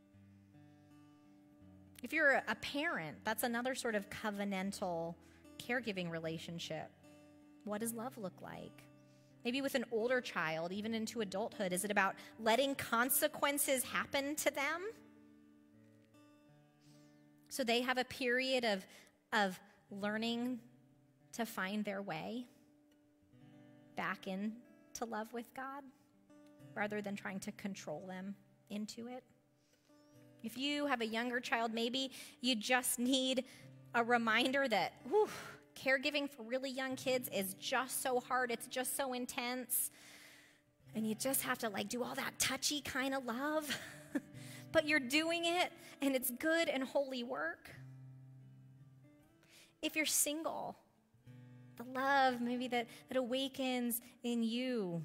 If you're a, a parent, that's another sort of covenantal caregiving relationship. What does love look like? Maybe with an older child, even into adulthood, is it about letting consequences happen to them so they have a period of, of learning to find their way back into love with God rather than trying to control them into it? If you have a younger child, maybe you just need a reminder that, whew, caregiving for really young kids is just so hard. It's just so intense. And you just have to like do all that touchy kind of love. But you're doing it and it's good and holy work. If you're single, the love maybe that, that awakens in you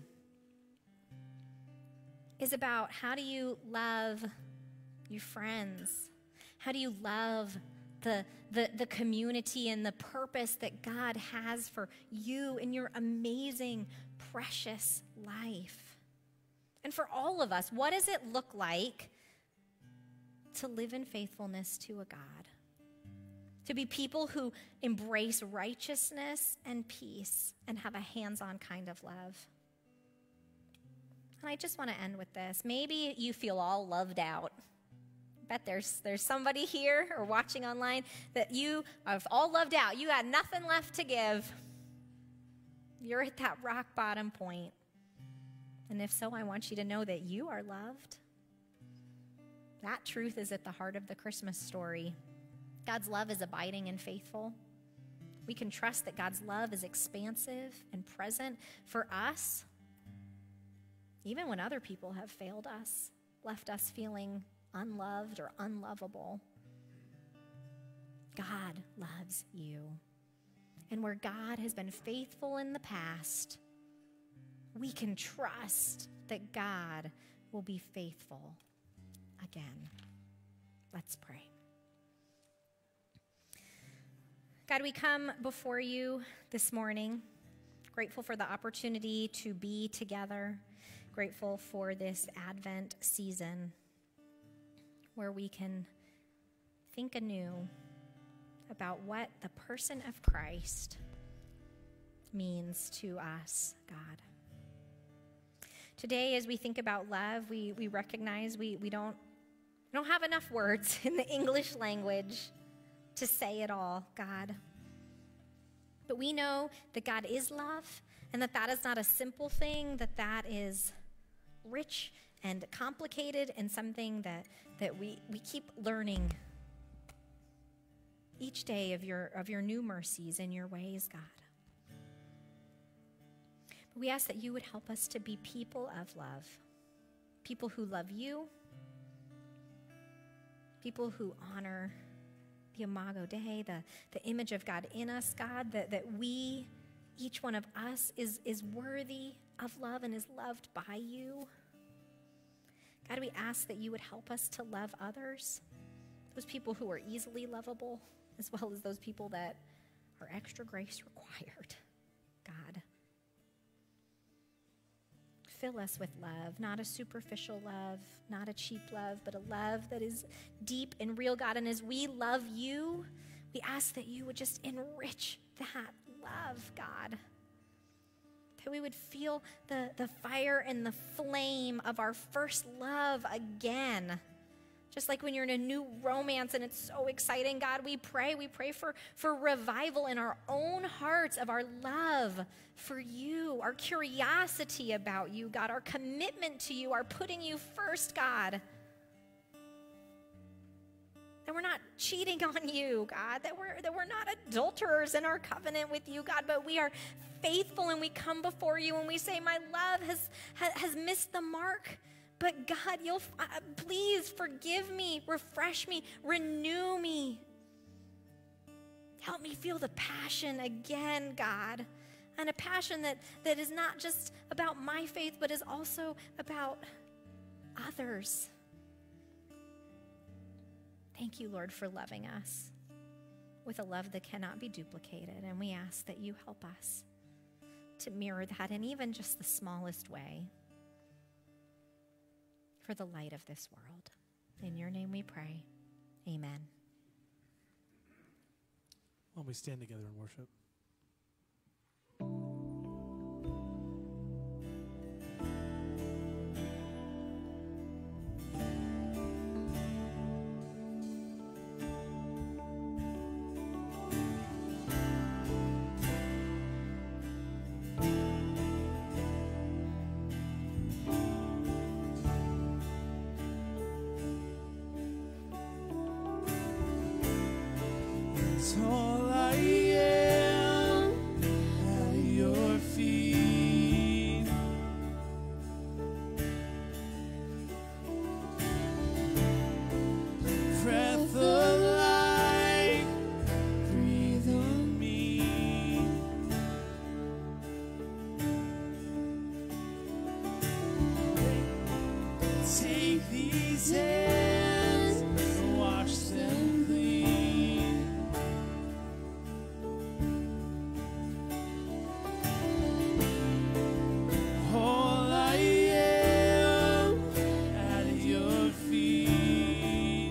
is about how do you love your friends? How do you love The, the, the community and the purpose that God has for you in your amazing, precious life? And for all of us, what does it look like to live in faithfulness to a God? To be people who embrace righteousness and peace and have a hands-on kind of love. And I just want to end with this. Maybe you feel all loved out. Bet there's there's somebody here or watching online that you are all loved out. You got nothing left to give. You're at that rock bottom point. And if so, I want you to know that you are loved. That truth is at the heart of the Christmas story. God's love is abiding and faithful. We can trust that God's love is expansive and present for us, even when other people have failed us, left us feeling unloved or unlovable. God loves you. And where God has been faithful in the past, we can trust that God will be faithful again. Let's pray. God, we come before you this morning, grateful for the opportunity to be together, Grateful for this Advent season where we can think anew about what the person of Christ means to us, God. Today, as we think about love, we, we recognize we, we, don't, we don't have enough words in the English language to say it all, God. But we know that God is love, and that that is not a simple thing, that that is rich and complicated and something that, that we, we keep learning each day of your, of your new mercies and your ways, God. But we ask that you would help us to be people of love, people who love you, people who honor the Imago Dei, the, the image of God in us, God, that, that we, each one of us, is, is worthy of love and is loved by you. God, we ask that you would help us to love others, those people who are easily lovable, as well as those people that are extra grace required. God, fill us with love, not a superficial love, not a cheap love, but a love that is deep and real, God. And as we love you, we ask that you would just enrich that love, God. That we would feel the, the fire and the flame of our first love again. Just like when you're in a new romance and it's so exciting, God, we pray, we pray for, for revival in our own hearts of our love for you, our curiosity about you, God, our commitment to you, our putting you first, God. That we're not cheating on you, God, that we're, that we're not adulterers in our covenant with you, God, but we are faithful and we come before you and we say, my love has, has missed the mark. But God, you'll uh, please forgive me, refresh me, renew me. Help me feel the passion again, God. And a passion that, that is not just about my faith, but is also about others. Thank you, Lord, for loving us with a love that cannot be duplicated. And we ask that you help us to mirror that in even just the smallest way, for the light of this world. In your name we pray. Amen. Why don't we stand together in worship? All I am at your feet. Breath of life, breathe on me. Take these hands and wash them clean. All I am at your feet.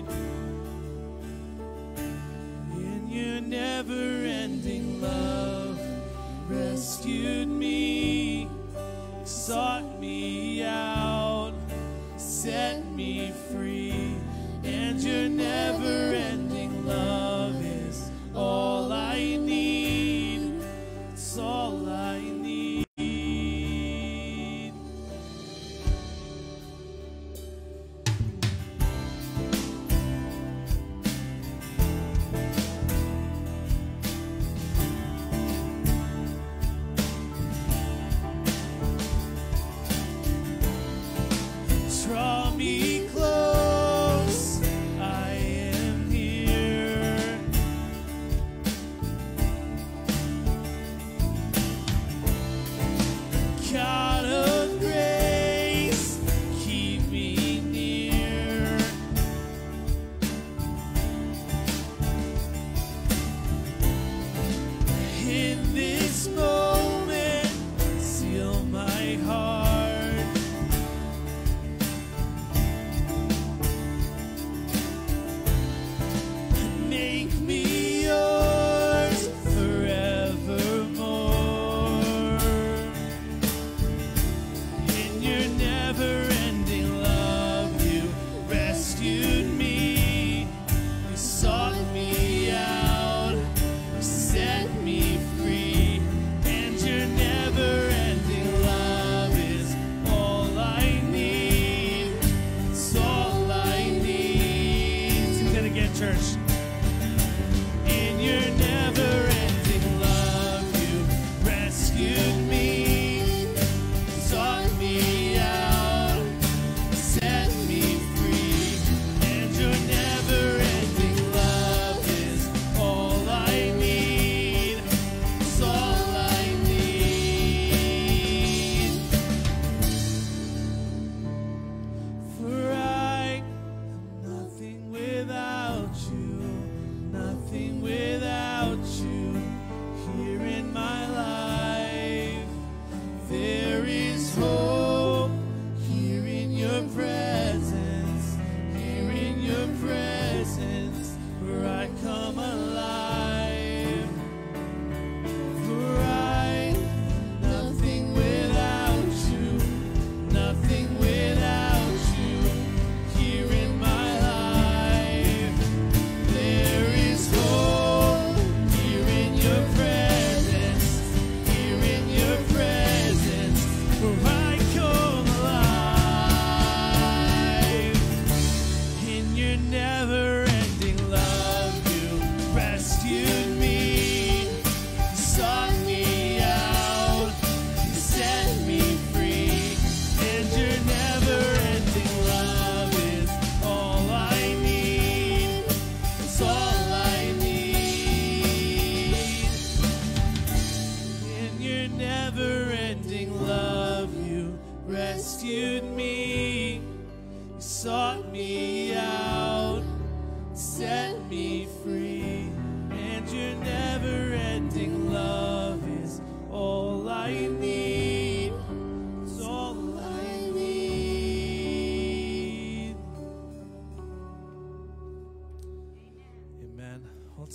In your never-ending love, rescued me, sought me out, set me free. And your never-ending love is all I need. It's all I need. Draw me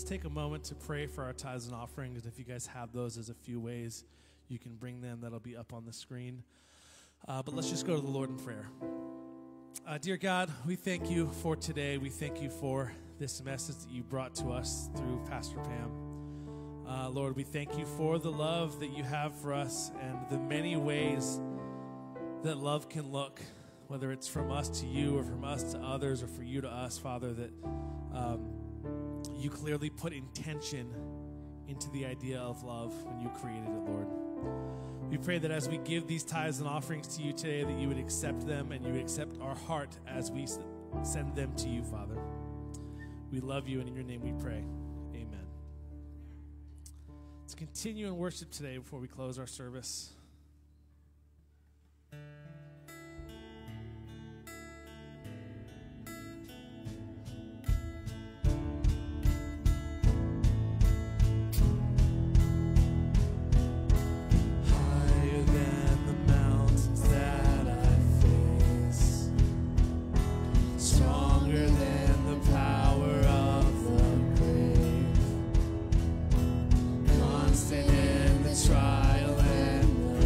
let's take a moment to pray for our tithes and offerings. If you guys have those, there's a few ways you can bring them. That'll be up on the screen. Uh, but let's just go to the Lord in prayer. Uh, dear God, we thank you for today. We thank you for this message that you brought to us through Pastor Pam. Uh, Lord, we thank you for the love that you have for us and the many ways that love can look, whether it's from us to you or from us to others or for you to us, Father, that um, you clearly put intention into the idea of love when you created it, Lord. We pray that as we give these tithes and offerings to you today, that you would accept them and you would accept our heart as we send them to you, Father. We love you, and in your name we pray. Amen. Let's continue in worship today before we close our service. Trial and the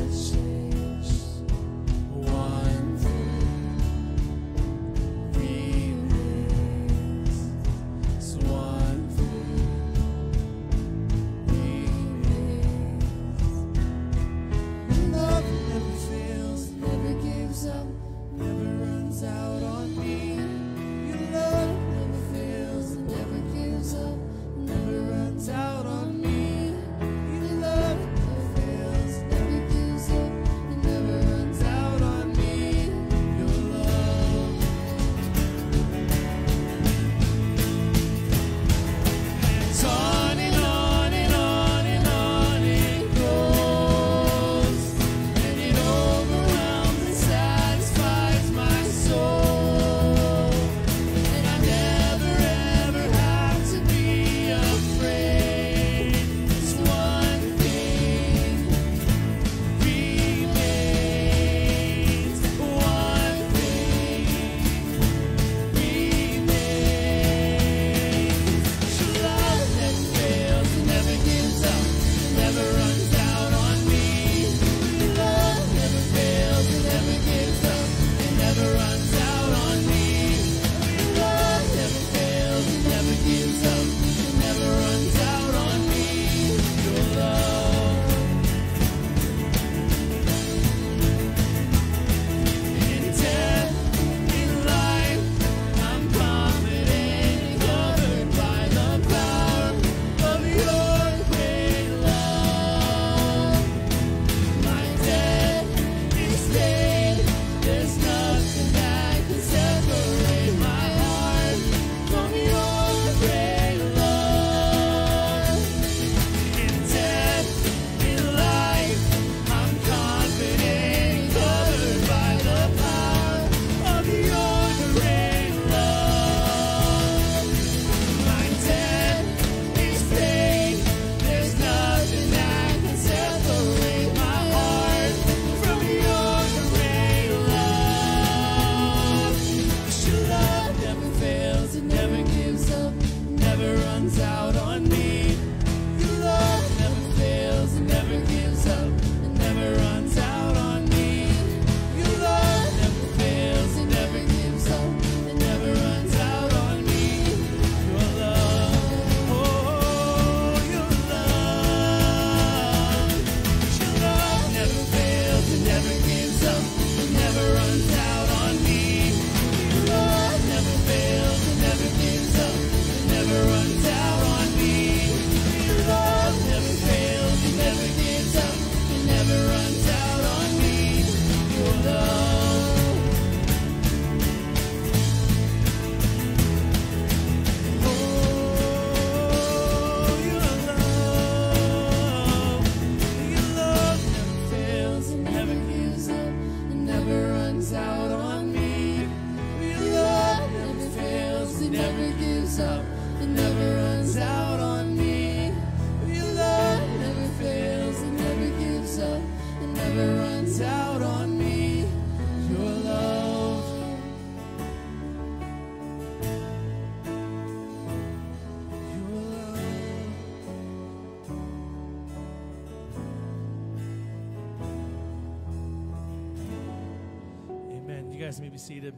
guys may be seated.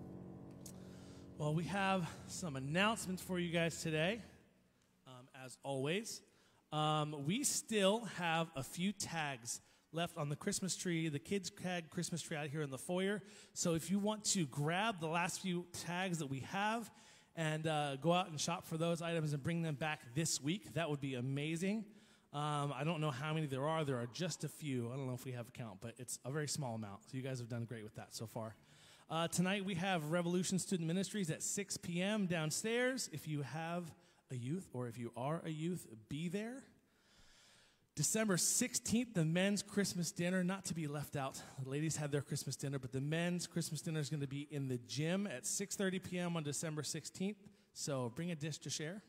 Well, we have some announcements for you guys today, um, as always. Um, we still have a few tags left on the Christmas tree, the kids' tag Christmas tree out here in the foyer. So if you want to grab the last few tags that we have and uh, go out and shop for those items and bring them back this week, that would be amazing. Um, I don't know how many there are. There are just a few. I don't know if we have a count, but it's a very small amount. So you guys have done great with that so far. Uh, tonight we have Revolution Student Ministries at six p.m. downstairs. If you have a youth or if you are a youth, be there. December sixteenth, the men's Christmas dinner, not to be left out. The ladies had their Christmas dinner, but the men's Christmas dinner is going to be in the gym at six thirty p.m. on December sixteenth. So bring a dish to share.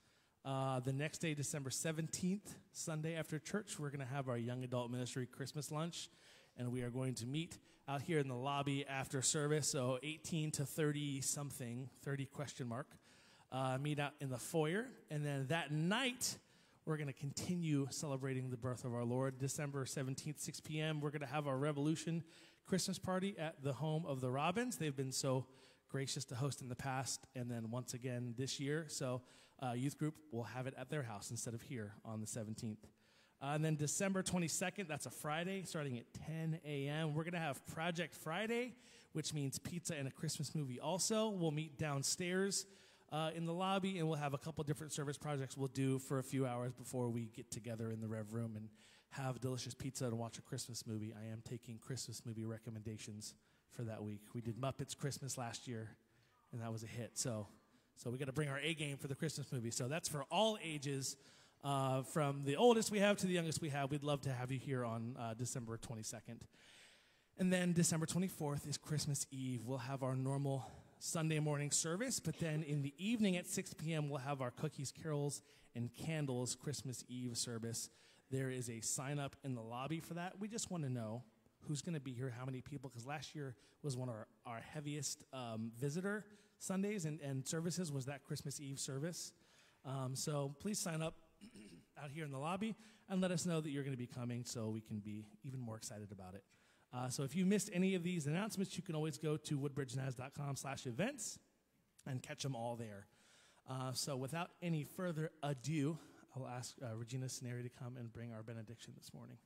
Uh, the next day, December seventeenth, Sunday after church, we're going to have our young adult ministry Christmas lunch, and we are going to meet out here in the lobby after service, so eighteen to thirty something, thirty question mark, uh, meet out in the foyer. And then that night, we're going to continue celebrating the birth of our Lord. December seventeenth, six p.m., we're going to have our Revolution Christmas party at the home of the Robins. They've been so gracious to host in the past, and then once again this year. So uh, youth group will have it at their house instead of here on the seventeenth. Uh, and then December twenty-second, that's a Friday, starting at ten a.m., we're going to have Project Friday, which means pizza and a Christmas movie also. We'll meet downstairs uh, in the lobby, and we'll have a couple different service projects we'll do for a few hours before we get together in the Rev Room and have delicious pizza and watch a Christmas movie. I am taking Christmas movie recommendations for that week. We did Muppets Christmas last year, and that was a hit. So, so we got to bring our A game for the Christmas movie. So that's for all ages. Uh, from the oldest we have to the youngest we have. We'd love to have you here on uh, December twenty-second. And then December twenty-fourth is Christmas Eve. We'll have our normal Sunday morning service, but then in the evening at six p.m. we'll have our Cookies, Carols, and Candles Christmas Eve service. There is a sign-up in the lobby for that. We just want to know who's going to be here, how many people, because last year was one of our, our heaviest um, visitor Sundays and, and services was that Christmas Eve service. Um, so please sign up out here in the lobby and let us know that you're going to be coming so we can be even more excited about it. Uh, so if you missed any of these announcements, you can always go to woodbridgenaz.com slash events and catch them all there. Uh, so without any further ado, I'll ask uh, Regina Snary to come and bring our benediction this morning.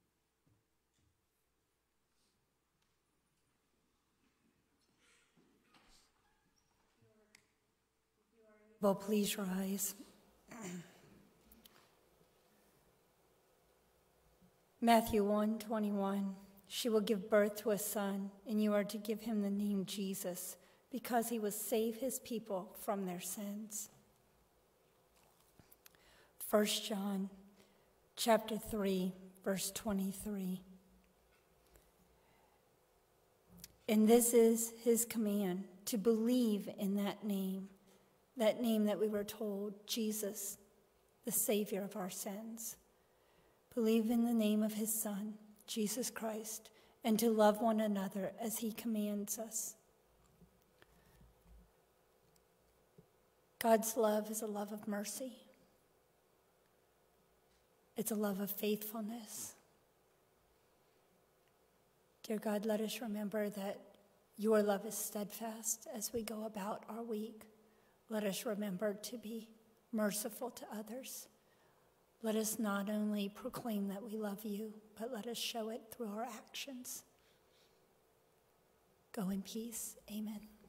Well, please rise. Matthew one twenty-one, she will give birth to a son, and you are to give him the name Jesus, because he will save his people from their sins. First John chapter three, verse twenty-three. And this is his command, to believe in that name, that name that we were told, Jesus, the Savior of our sins. Believe in the name of his Son, Jesus Christ, and to love one another as he commands us. God's love is a love of mercy. It's a love of faithfulness. Dear God, let us remember that your love is steadfast as we go about our week. Let us remember to be merciful to others. Let us not only proclaim that we love you, but let us show it through our actions. Go in peace. Amen.